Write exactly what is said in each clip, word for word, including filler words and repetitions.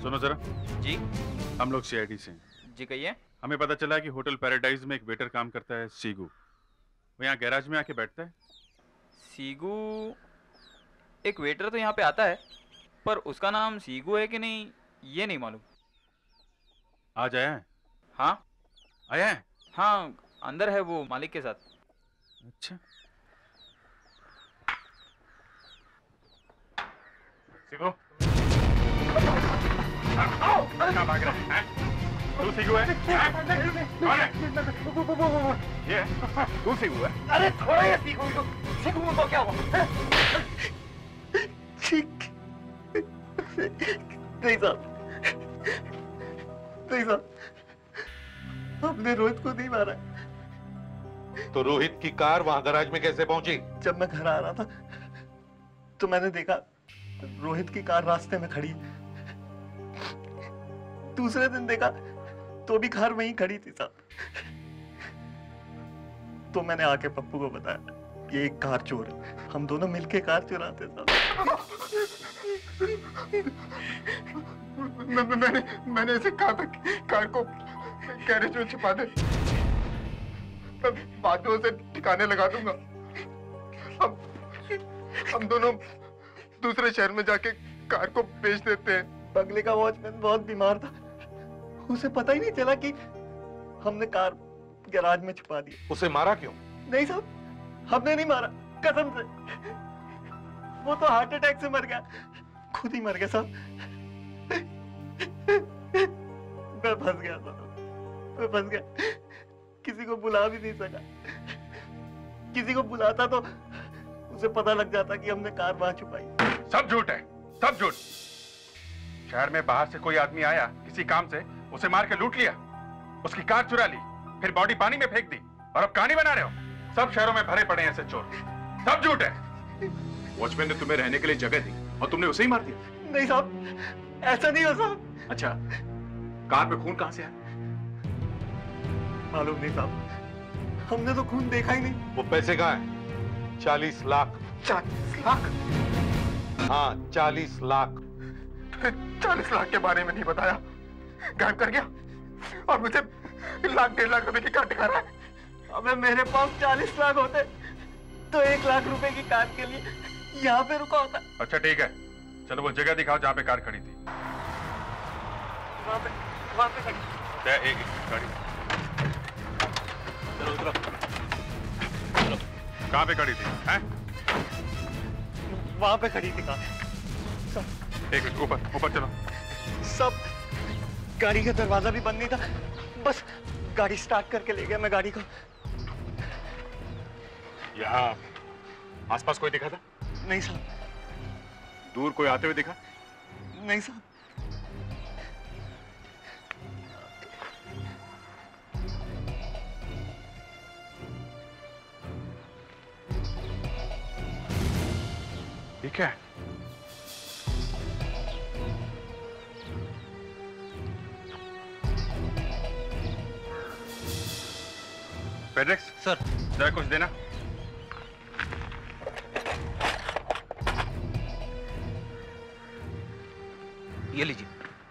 सुनो जरा। जी हम लोग सीआईडी से हैं। जी कहिए। हमें पता चला कि होटल पैराडाइज में एक वेटर काम करता है, सीगू। वो यहाँ गैराज में आके बैठता है। सीगू? एक वेटर तो यहाँ पे आता है, पर उसका नाम सीगू है कि नहीं ये नहीं मालूम। आज आया है? हाँ आया है? हाँ, अंदर है वो मालिक के साथ। अच्छा। सीगू, कहाँ भाग रहा है? तू सीगू है? कौन है? ये तू सीगू है? अरे थोड़ा ये सीगू तो सीगू तो क्या हुआ? नहीं साहब, नहीं साहब, हमने रोहित को नहीं मारा। तो रोहित की कार वहां गैराज में कैसे पहुंची? जब मैं घर आ रहा था तो मैंने देखा रोहित की कार रास्ते में खड़ी है। दूसरे दिन देखा तो भी कार वहीं खड़ी थी साहब। तो मैंने आके पप्पू को बताया, ये एक कार चोर है, हम दोनों मिलके कार चुराते साहब। मैं, मैंने मैंने इसे कहा था कि कार को गैरेज में छुपा दे, मैं बाद में उसे ठिकाने लगा दूंगा। हम हम दोनों दूसरे शहर में जाके कार को बेच देते हैं। बंगले का वॉचमैन बहुत बीमार था, उसे पता ही नहीं चला कि हमने कार गैराज में छुपा दी। उसे मारा क्यों? नहीं साहब, हमने नहीं मारा, कसम से। वो तो हार्ट अटैक से मर गया, खुद ही मर गया साहब। मैं फंस गया साहब, मैं फंस गया, किसी को बुला भी नहीं सका। किसी को बुलाता तो उसे पता लग जाता कि हमने कार वहां छुपाई। सब झूठ है, सब झूठ। शहर में बाहर से कोई आदमी आया किसी काम से, उसे मार के लूट लिया, उसकी कार चुरा ली, फिर बॉडी पानी में फेंक दी, और अब कहानी बना रहे हो। सब शहरों में भरे पड़े हैं ऐसे चोर, सब झूठ है। वॉचमैन ने तुम्हें रहने के लिए जगह दी और तुमने उसे ही मार दिया? नहीं साहब, ऐसा नहीं हो साहब। अच्छा, कार में खून कहां से आया? मालूम नहीं साहब, हमने तो खून देखा ही नहीं। वो पैसे कहाँ हैं? चालीस लाख। चालीस लाख? हाँ, चालीस लाख। चालीस लाख के बारे में नहीं बताया, गायब कर गया, और मुझे लाख डेढ़ लाख रुपए की कार दिखा रहा है। अबे मेरे पास चालीस लाख होते तो एक लाख रुपए की कार के लिए यहाँ पे रुका होता। अच्छा ठीक है, चलो वो जगह दिखाओ जहाँ पे कार खड़ी थी। वहाँ पे, वहाँ पे खड़ी। एक, एक गाड़ी। चलो उतरो। चलो। कहाँ पे खड़ी थी? हैं? वहाँ पे खड़ी थी कार। एक मिनट, ऊपर ऊपर चलो। सब, गाड़ी का दरवाजा भी बंद नहीं था, बस गाड़ी स्टार्ट करके ले गया मैं गाड़ी को। यहाँ आसपास कोई दिखा था? नहीं साहब। दूर कोई आते हुए दिखा? नहीं साहब। ठीक है, फेड्रिक्स सर, जरा कुछ देना। ये लीजिए।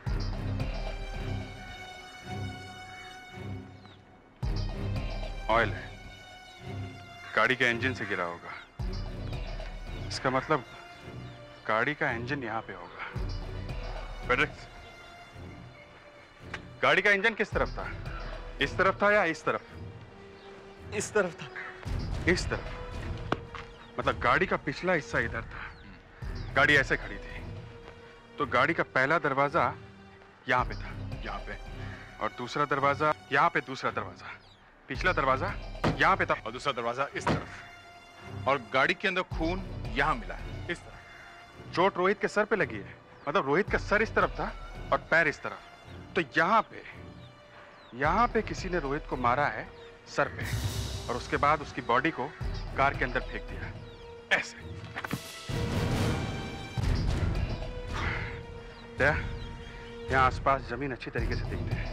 ऑयल है, गाड़ी के इंजन से गिरा होगा। इसका मतलब गाड़ी का इंजन यहाँ पे होगा। फेड्रिक्स, गाड़ी का इंजन किस तरफ था? इस तरफ था या इस तरफ? इस तरफ था। इस तरफ, मतलब गाड़ी का पिछला हिस्सा इधर था। गाड़ी ऐसे खड़ी थी, तो गाड़ी का पहला दरवाजा यहाँ पे था, यहाँ पे, और दूसरा दरवाजा यहाँ पे, दूसरा दरवाजा, पिछला दरवाजा यहाँ पे था, और दूसरा दरवाजा इस तरफ, और गाड़ी के अंदर खून यहाँ मिला है, इस तरफ। चोट रोहित के सर पे लगी है, मतलब रोहित का सर इस तरफ था और पैर इस तरफ। तो यहाँ पे, यहाँ पे किसी ने रोहित को मारा है सर पे, और उसके बाद उसकी बॉडी को कार के अंदर फेंक दिया, ऐसे। यहाँ आसपास जमीन अच्छी तरीके से दिखती है।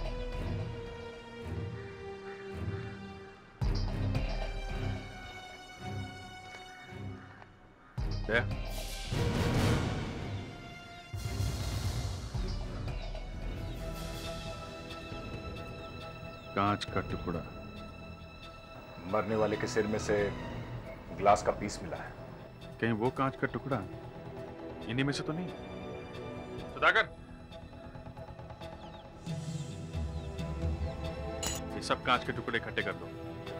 कांच का टुकड़ा। मरने वाले के सिर में से ग्लास का पीस मिला है। कहीं वो कांच का टुकड़ा इन्हीं में से तो नहीं? सुधाकर, ये सब कांच के टुकड़े इकट्ठे कर दो।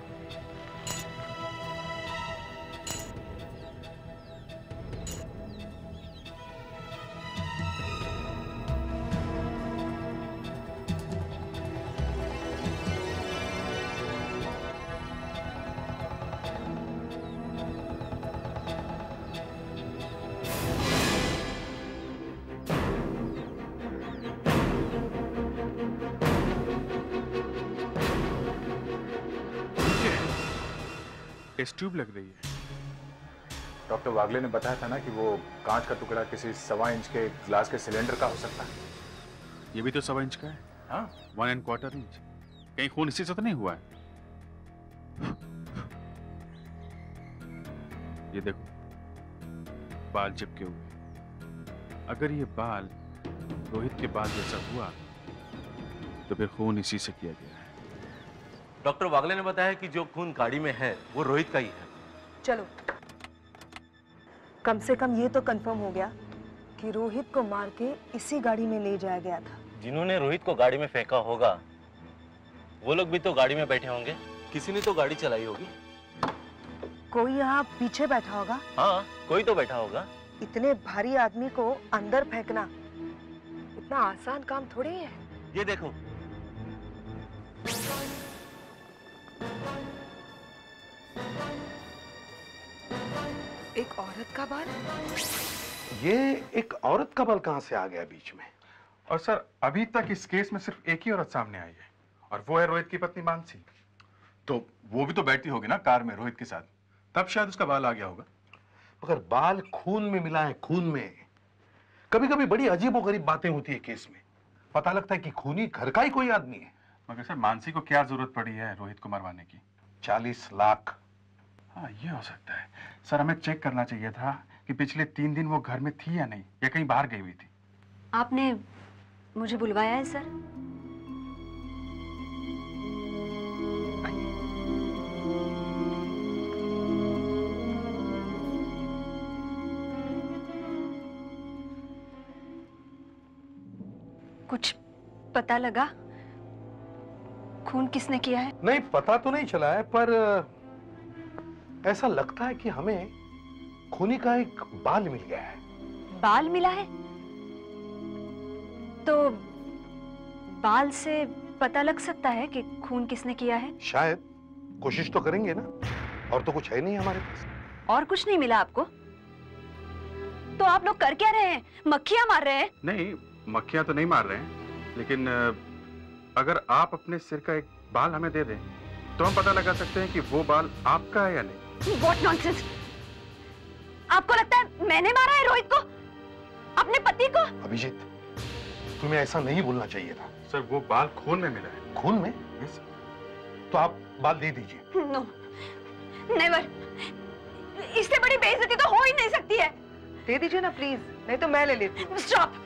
टेस्ट ट्यूब लग रही है। डॉक्टर वागले ने बताया था ना कि वो कांच का टुकड़ा किसी सवा इंच के ग्लास के सिलेंडर का हो सकता है। ये भी तो सवा इंच का है। हाँ, वन एंड क्वार्टर इंच। कहीं खून इसी से तो नहीं हुआ है? ये देखो, बाल चिपके हुए। अगर ये बाल रोहित के बाल जैसा हुआ तो फिर खून इसी से किया गया है। डॉक्टर वागले ने बताया कि जो खून गाड़ी में है वो रोहित का ही है। चलो, कम से कम ये तो कंफर्म हो गया कि रोहित को मार के इसी गाड़ी में ले जाया गया था। जिन्होंने रोहित को गाड़ी में फेंका होगा वो लोग भी तो गाड़ी में बैठे होंगे। किसी ने तो गाड़ी चलाई होगी। कोई यहाँ पीछे बैठा होगा। हाँ, कोई तो बैठा होगा। इतने भारी आदमी को अंदर फेंकना इतना आसान काम थोड़ी है। ये देखो, एक औरत का बाल। ये एक औरत का बाल कहां से आ गया बीच में? और सर, अभी तक इस केस में सिर्फ एक ही औरत सामने आई है और वो है रोहित की पत्नी मानसी। तो वो भी तो बैठती होगी ना कार में रोहित के साथ, तब शायद उसका बाल आ गया होगा। मगर बाल खून में मिला है, खून में। कभी कभी बड़ी अजीबोगरीब बातें होती है केस में। पता लगता है कि खूनी घर का ही कोई आदमी है। मगर सर, मानसी को क्या जरूरत पड़ी है रोहित को मरवाने की? चालीस लाख। हाँ, ये हो सकता है। सर, हमें चेक करना चाहिए था कि पिछले तीन दिन वो घर में थी या नहीं, या कहीं बाहर गई हुई थी। आपने मुझे बुलवाया है सर? कुछ पता लगा खून किसने किया है? नहीं, पता तो नहीं चला है, पर ऐसा लगता है कि हमें खूनी का एक बाल मिल गया है। बाल मिला है? तो बाल से पता लग सकता है कि खून किसने किया है? शायद। कोशिश तो करेंगे ना, और तो कुछ है नहीं हमारे पास। और कुछ नहीं मिला आपको? तो आप लोग कर क्या रहे हैं? मक्खियां मार रहे हैं? नहीं, मक्खियां तो नहीं मार रहे हैं, लेकिन अगर आप अपने सिर का एक बाल हमें दे दें तो हम पता लगा सकते हैं कि वो बाल आपका है या नहीं। What nonsense! आपको लगता है मैंने मारा है रोहित को, अपने पति को? अभिजीत, तुम्हें ऐसा नहीं बोलना चाहिए था। सर, वो बाल खून में मिला है। खून में? यस। तो आप बाल दे दीजिए। No, never. इससे बड़ी बेइज्जती तो हो ही नहीं सकती है। दे दीजिए ना प्लीज, नहीं तो मैं ले लेती हूँ। स्टॉप।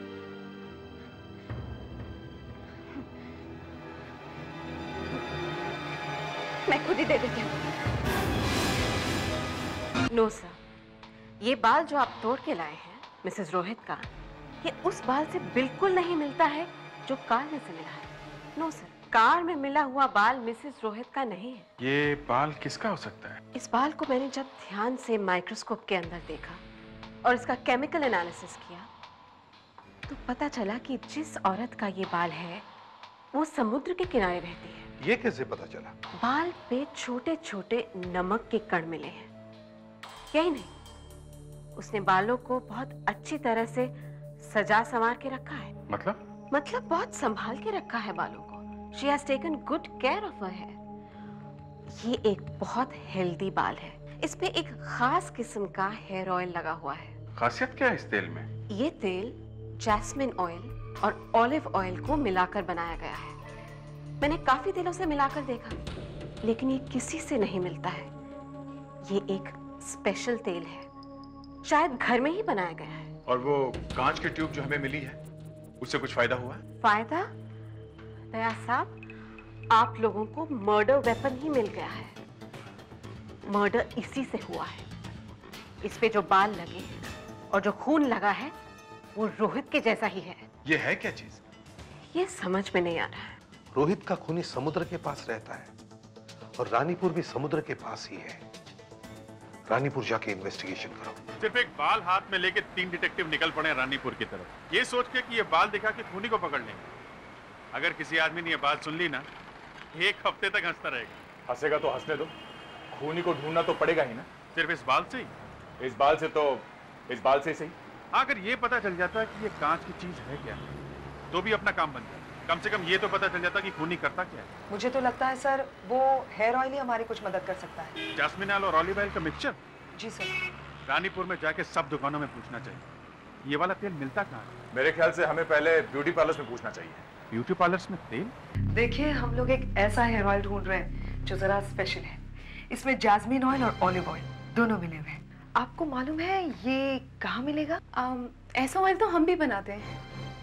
मैं खुद ही दे देती हूँ। नो सर, ये बाल जो आप तोड़ के लाए हैं मिसेस रोहित का, ये उस बाल से बिल्कुल नहीं मिलता है जो कार में से मिला है। नो सर, कार में मिला हुआ बाल मिसेस रोहित का नहीं है। ये बाल किसका हो सकता है? इस बाल को मैंने जब ध्यान से माइक्रोस्कोप के अंदर देखा और इसका केमिकल एनालिसिस किया तो पता चला कि जिस औरत का ये बाल है वो समुद्र के किनारे रहती है। ये कैसे पता चला? बाल पे छोटे छोटे नमक के कण मिले हैं। यही नहीं, उसने बालों को बहुत अच्छी तरह से सजा संवार के रखा है। मतलब? मतलब बहुत संभाल के रखा है बालों को। She has taken good care of her hair. ये एक बहुत हेल्दी बाल है। इस पे एक खास किस्म का हेयर ऑयल लगा हुआ है। खासियत क्या है इस तेल में? ये तेल जैस्मिन ऑयल और ऑलिव ऑयल को मिलाकर बनाया गया है। मैंने काफी तेलों से मिलाकर देखा, लेकिन ये किसी से नहीं मिलता है। ये एक स्पेशल तेल है, शायद घर में ही बनाया गया है। और वो कांच की ट्यूब जो हमें मिली है उससे कुछ फायदा हुआ? फायदा? दया साहब, आप लोगों को मर्डर वेपन ही मिल गया है। मर्डर इसी से हुआ है। इस पे जो बाल लगे हैं और जो खून लगा है वो रोहित के जैसा ही है। ये है क्या चीज? ये समझ में नहीं आ रहा है। रोहित का खूनी समुद्र के पास रहता है और रानीपुर भी समुद्र के पास ही है। रानीपुर जाके इन्वेस्टिगेशन करो। सिर्फ एक बाल हाथ में लेके तीन डिटेक्टिव निकल पड़े रानीपुर की तरफ, ये सोच के कि ये बाल दिखा के खूनी को पकड़ लेंगे। अगर किसी आदमी ने ये बात सुन ली ना, एक हफ्ते तक हंसता रहेगा। हंसेगा तो हंसने दो, खूनी को ढूंढना तो पड़ेगा ही ना। सिर्फ इस बाल से ही? इस बाल से तो इस बाल से ही सही। अगर ये पता चल जाता है कि ये कांच की चीज है क्या, तो भी अपना काम बन जाता। कम से कम ये तो पता चल जाता कि खूनी करता क्या है। मुझे तो लगता है सर वो हेयर ऑयल ही हमारी कुछ मदद कर सकता है। जैस्मिन ऑयल और ऑलिव ऑयल का मिक्सचर? जी सर। रानीपुर में जाके सब दुकानों में पूछना चाहिए ये वाला तेल मिलता कहाँ है। मेरे ख्याल से हमें पहले ब्यूटी पार्लर्स में पूछना चाहिए। ब्यूटी पार्लर्स में तेल? देखिए हम लोग एक ऐसा हेयर ऑयल ढूंढ रहे हैं जो जरा स्पेशल है। इसमें जैस्मिन ऑयल और ऑलिव ऑयल दोनों मिले हुए हैं। आपको मालूम है ये कहाँ मिलेगा? um, ऐसा ऑयल तो हम भी बनाते हैं।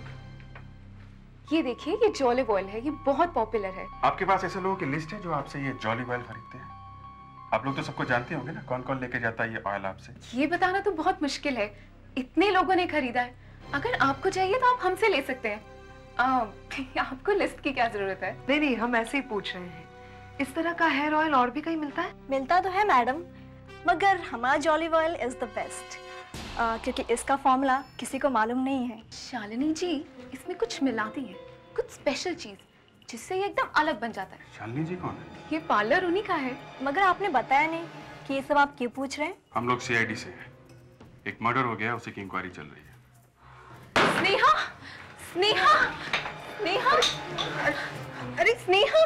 ये देखिए, ये जॉलिव ऑयल है, ये बहुत पॉपुलर है। आपके पास ऐसे लोगों की लिस्ट है जो आपसे ये जॉलिव ऑयल खरीदते हैं? आप लोग तो सबको जानते होंगे ना, कौन कौन लेके जाता है ये ऑयल आपसे? ये बताना तो बहुत मुश्किल है, इतने लोगों ने खरीदा है। अगर आपको चाहिए तो आप हमसे ले सकते हैं। आ, आपको लिस्ट की क्या जरूरत है? नहीं नहीं, हम ऐसे ही पूछ रहे हैं। इस तरह का हेयर ऑयल और भी कहीं मिलता है? मिलता तो है मैडम, मगर हमारा Jolive oil is the best, क्योंकि इसका फॉर्मूला किसी को मालूम नहीं है। शालिनी जी, इसमें कुछ मिलाती है, कुछ स्पेशल चीज, जिससे ये एकदम अलग बन जाता है। शालिनी जी कौन है? ये पार्लर उन्हीं का है। मगर आपने बताया नहीं कि ये सब आप क्यों पूछ रहे हैं? हम लोग सीआईडी से हैं। एक मर्डर हो गया, उसी की इंक्वायरी चल रही है। स्नेहा, स्नेहा, स्नेहा, अरे स्नेहा,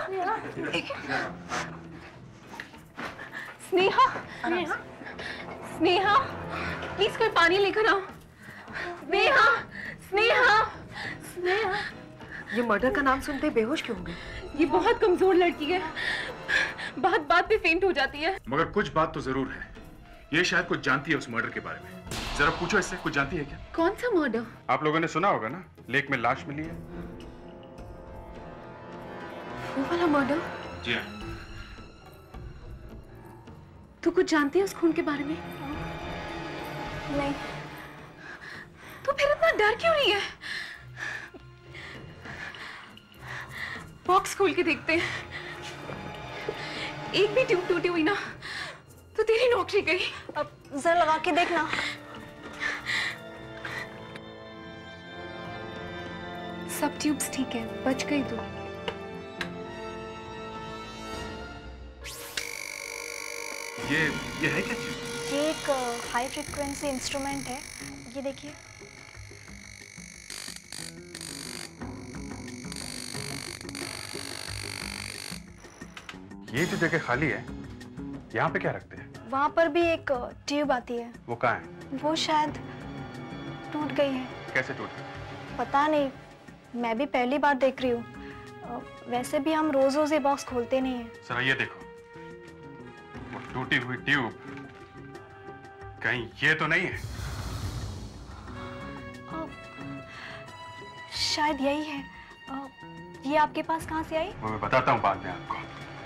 स्नेहा, स्नेहा, स्नेहा, प्लीज कोई पानी लेकर आओ। स्नेहा, स्नेहा, स्नेहा। ये मर्डर का नाम सुनते ही बेहोश क्यों हो गए? ये बहुत कमजोर लड़की है, बात बात पे फेंट हो जाती है। मगर कुछ बात तो जरूर है, ये शायद कुछ जानती है उस मर्डर के बारे में। जरा पूछो इससे, कुछ जानती है क्या? कौन सा मर्डर? आप लोगों ने सुना होगा ना, लेक में लाश मिली है। वो वाला मर्डर? जी हाँ। तू कुछ जानती है उस खून के बारे में? नहीं। तो फिर इतना डर क्यों रही है? बॉक्स खोल के देखते हैं। एक भी ट्यूब टूटी हुई ना तो तेरी नौकरी गई। अब जरा लगा के देखना। सब ट्यूब्स ठीक है, बच गई तू। ये ये है क्या चीज? ये एक हाई फ्रीक्वेंसी इंस्ट्रूमेंट है, ये देखिए। ये जो जगह खाली है, यहाँ पे क्या रखते हैं? वहाँ पर भी एक ट्यूब आती है। वो कहाँ है? वो शायद टूट गई है। कैसे टूट गई? पता नहीं, मैं भी पहली बार देख रही हूँ। वैसे भी हम रोज रोज ये बॉक्स खोलते नहीं हैं। सर ये देखो, वो टूटी हुई ट्यूब, कहीं ये तो नहीं है? आ, शायद यही है। आ, ये आपके पास कहाँ से आई? वो मैं बताता हूँ बाद में आपको।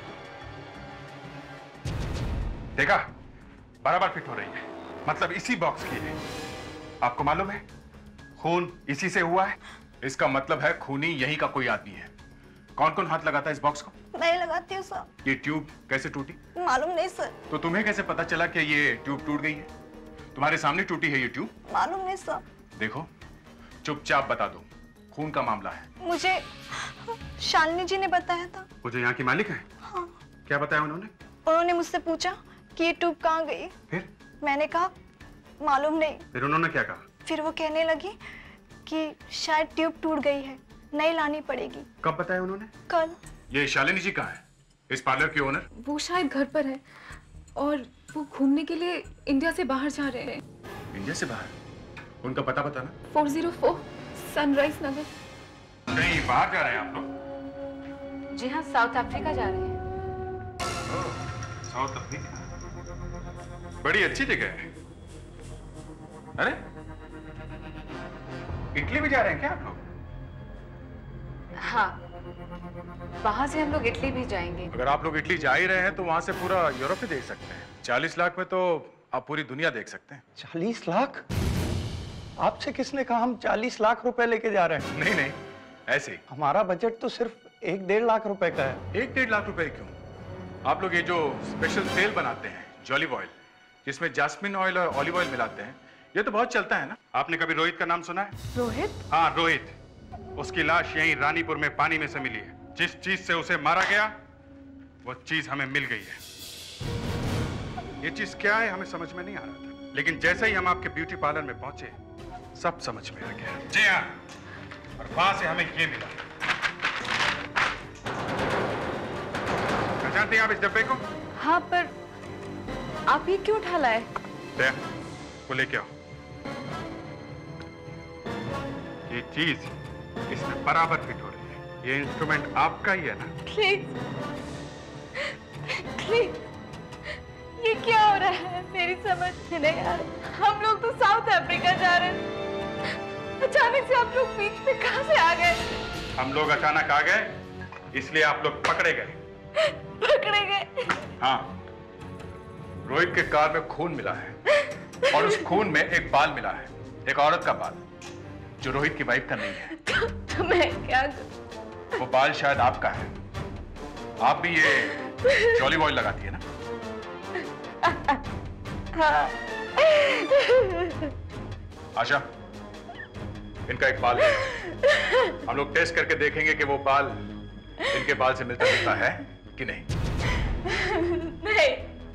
देखा, बराबर फिट हो रही है, मतलब इसी बॉक्स की है। आपको मालूम है खून इसी से हुआ है। इसका मतलब है खूनी यही का कोई आदमी है। कौन कौन हाथ लगाता है इस बॉक्स को? मैं लगाती हूँ सर। ये ट्यूब कैसे टूटी? मालूम नहीं सर। तो तुम्हें कैसे पता चला कि ये ट्यूब टूट गई है? तुम्हारे सामने टूटी है ये ट्यूब? मालूम नहीं सर। देखो, चुपचाप बता दो, खून का मामला है। मुझे शालिनी जी ने बताया था। वो जो यहाँ की मालिक है? हाँ। क्या बताया उन्होंने? उन्होंने मुझसे पूछा कि ये ट्यूब कहाँ गई। फिर? मैंने कहा मालूम नहीं। फिर उन्होंने क्या कहा? फिर वो कहने लगी कि शायद ट्यूब टूट गई है, नई लानी पड़ेगी। कब बताया उन्होंने? कल। ये शालिनी जी कहाँ है, इस पार्लर की ओनर? वो शायद घर पर है और वो घूमने के लिए इंडिया से बाहर जा रहे हैं। इंडिया से बाहर? उनका पता बताना। Four zero four Sunrise Nagar. कहीं बाहर जा रहे हैं आप लोग? जी हाँ, साउथ अफ्रीका जा रहे हैं। साउथ अफ्रीका, बड़ी अच्छी जगह है। अरे इटली भी जा रहे हैं क्या आप लोग? हाँ, वहां से हम लोग इटली भी जाएंगे। अगर आप लोग इटली जा ही रहे हैं तो वहां से पूरा यूरोप ही देख सकते हैं। चालीस लाख में तो आप पूरी दुनिया देख सकते हैं। चालीस लाख? आपसे किसने कहा हम चालीस लाख रुपए लेके जा रहे हैं? नहीं नहीं, ऐसे ही। हमारा बजट तो सिर्फ एक डेढ़ लाख रुपए का है। एक डेढ़ लाख रुपए क्यों? आप लोग ये जो स्पेशल तेल बनाते हैं जॉलिव ऑयल, जिसमें जास्मिन ऑयल और ऑलिव ऑयल मिलाते हैं, ये तो बहुत चलता है ना। आपने कभी रोहित का नाम सुना है? रोहित? हाँ, रोहित। उसकी लाश यहीं रानीपुर में पानी में से मिली है। जिस चीज से उसे मारा गया वो चीज हमें मिल गई है। ये चीज क्या है हमें समझ में नहीं आ रहा था, लेकिन जैसे ही हम आपके ब्यूटी पार्लर में पहुंचे सब समझ में आ गया। जी हाँ, और वहां से हमें ये मिला। जानते हैं आप इस डब्बे को? हाँ, पर आप ये क्यों उठा लाए? दया, वो लेके आओ। ये चीज इसमें बराबर फिट हो रही है। ये इंस्ट्रूमेंट आपका ही है ना? प्लीज, प्लीज, ये क्या हो रहा है? मेरी समझ में नहीं आ रहा। हम लोग तो साउथ अफ्रीका जा रहे हैं, अचानक से आप लोग बीच में कहां से आ गए? हम लोग अचानक आ गए, इसलिए आप लोग पकड़े गए। पकड़े गए? हाँ, रोहित के कार में खून मिला है और उस खून में एक बाल मिला है, एक औरत का बाल, जो रोहित की वाइफ का नहीं है। तो, तो मैं क्या करूं? वो बाल शायद आपका है। आप भी ये जॉलिव ऑयल लगाती है ना? हाँ। आशा, इनका एक बाल है। हम लोग टेस्ट करके देखेंगे कि वो बाल इनके बाल से मिलता जुलता है कि नहीं। नहीं,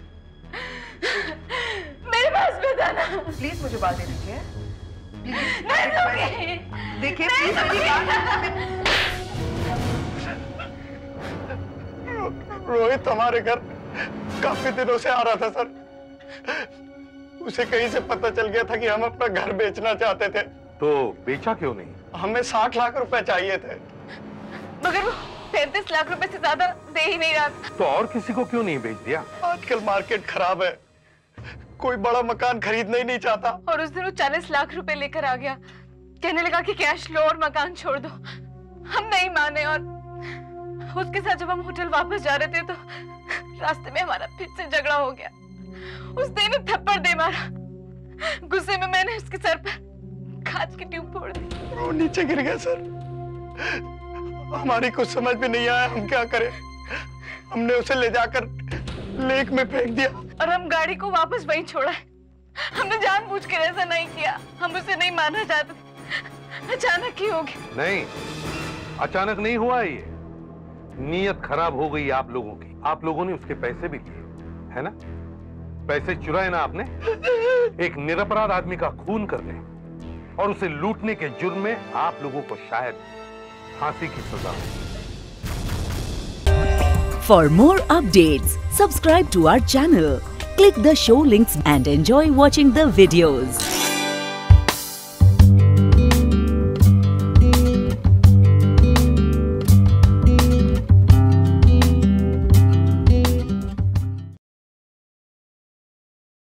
मेरे पास बताना। प्लीज मुझे बाल दे दीजिए। नहीं दूंगी। देखिए प्लीज मेरी बात। रोहित हमारे घर काफी दिनों से आ रहा था सर। उसे कहीं से पता चल गया था कि हम अपना घर बेचना चाहते थे। तो बेचा क्यों नहीं? हमें साठ लाख रुपए चाहिए थे। मगर वो पैंतीस लाख रुपए से ज्यादा दे ही नहीं रहा। तो और किसी को क्यों नहीं बेच दिया? आजकल मार्केट खराब है, कोई बड़ा मकान खरीदना ही नहीं चाहता। और उस दिन वो चालीस लाख रुपए लेकर आ गया, कहने लगा कि कैश लो और मकान छोड़ दो। हम नहीं माने और उसके साथ जब हम होटल वापस जा रहे थे तो रास्ते में हमारा फिर से झगड़ा हो गया। उसने ने थप्पड़ दे मारा। गुस्से में मैंने उसके सर पर कांच की ट्यूब फोड़ दी। वो नीचे गिर गया सर। हमारी कुछ समझ में नहीं आया हम क्या करें। हमने उसे ले जाकर लेक में फेंक दिया और हम गाड़ी को वापस वहीं छोड़ा है। हमने जानबूझकर ऐसा नहीं किया, हम उसे नहीं मानना चाहते। अचानक ही हो गया। नहीं, अचानक नहीं हुआ ये। नीयत खराब हो गई आप लोगों की। आप लोगों ने उसके पैसे भी लिए, है ना? पैसे चुराए ना आपने। एक निरपराध आदमी का खून करने और उसे लूटने के जुर्म में आप लोगों को शायद फांसी की सजा हो। For more updates, subscribe to our channel, click the show links and enjoy watching the videos.